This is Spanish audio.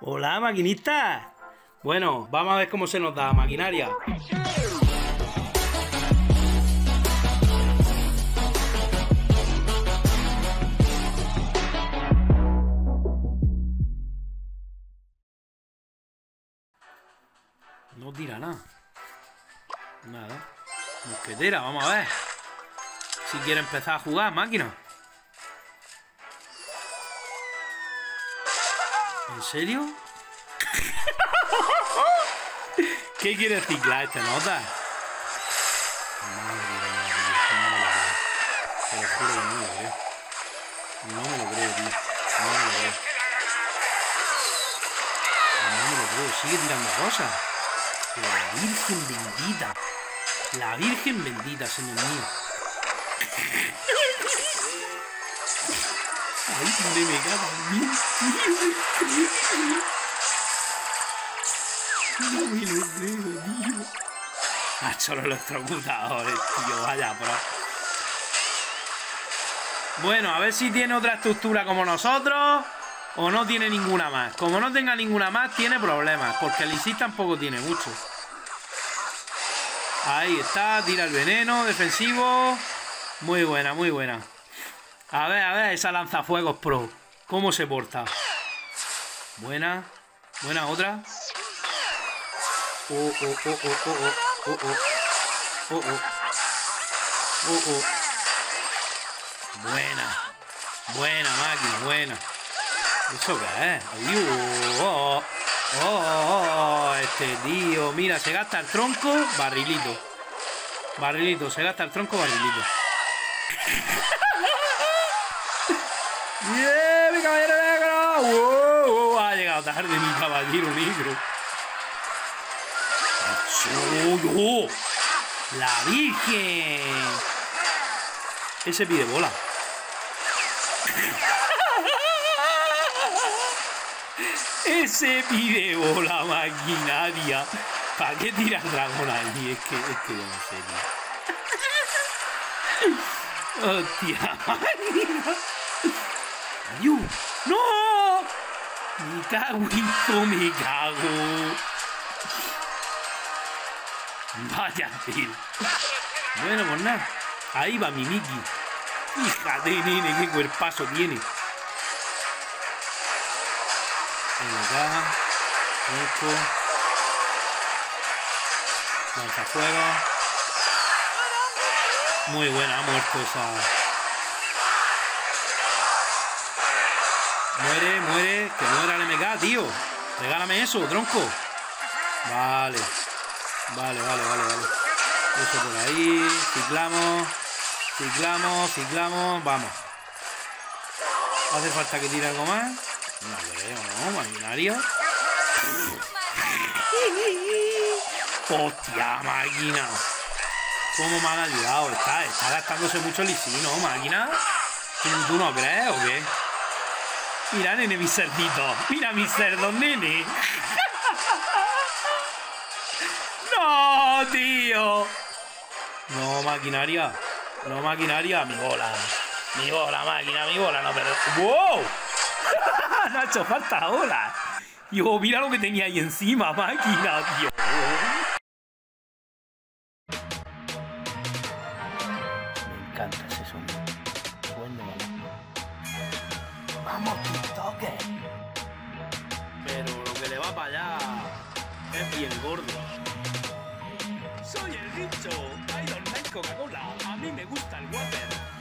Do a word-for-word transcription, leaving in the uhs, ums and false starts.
Hola, maquinista. Bueno, vamos a ver cómo se nos da maquinaria. No tira nada. Nada. Mosquetera, vamos a ver. Si quiere empezar a jugar, máquina. ¿En serio? ¿Qué quiere ciclar esta nota? Madre mía, tío, no me lo creo. Te lo juro que no me lo creo. No me lo creo, tío. No me lo creo. No me lo creo. Sigue tirando cosas. Pero la Virgen bendita. La Virgen bendita, señor mío. Ay, me me cago bien, tío. No me lo creo, tío. Ah, solo los electrocutadores, tío. Vaya, bro. Bueno, a ver si tiene otra estructura como nosotros. O no tiene ninguna más. Como no tenga ninguna más, tiene problemas. Porque el Isis tampoco tiene mucho. Ahí está, tira el veneno, defensivo. Muy buena, muy buena. A ver, a ver, esa lanzafuegos pro. ¿Cómo se porta? Buena. Buena otra. Oh, oh, oh, oh, oh, oh, oh, oh. Oh, oh. Oh, oh. Buena. Buena máquina, buena. ¿Eso qué es? Oh, oh, oh, oh, este tío. Mira, se gasta el tronco, barrilito. Barrilito, se gasta el tronco, barrilito. ¡Yeah, mi caballero negro! ¡Wow! Wow, ha llegado tarde mi caballero negro. ¡Oh, oh! ¡La Virgen! Ese pide bola. Ese pide bola, maquinaria. ¿Para qué tira el dragón ahí? Es que, es que yo no sé, tío. Hostia, máquina. ¡Ayú! ¡No! Me cago en todo, me cago. Vaya, tío. Bueno, pues nada. Ahí va mi Mickey. Fíjate, nene, qué cuerpazo tiene. Ven acá. Esto. Lanzafuegos. Muy buena, ha muerto esa. Muere, muere. Que muera el M K, tío. Regálame eso, tronco. Vale. Vale, vale, vale, vale. Eso por ahí. Ciclamos. Ciclamos, ciclamos. Vamos. ¿Hace falta que tire algo más? No creo, ¿no? Maquinaria. Hostia, máquina. ¿Cómo me han ayudado? Está, está gastándose mucho el Isis, ¿no, máquina? ¿Tú, ¿Tú no crees o qué? Mira, nene, mi cerdito. Mira mi cerdo, nene. ¡No, tío! No, maquinaria. No, maquinaria. Mi bola. Mi bola, máquina, mi bola. No, pero... ¡Wow! No ha hecho falta bola. Yo, mira lo que tenía ahí encima, máquina, tío. Me encanta ese sonido. Bueno, vamos, TikToker. Pero lo que le va para allá es bien gordo. Soy el bicho. Iron Man Coca-Cola. A mí me gusta el water.